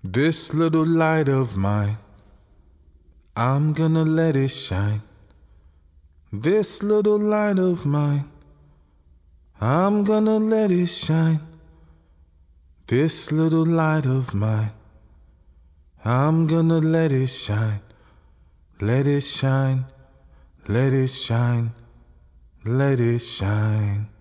This little light of mine, I'm gonna let it shine. This little light of mine, I'm gonna let it shine. This little light of mine, I'm gonna let it shine. Let it shine, let it shine, let it shine.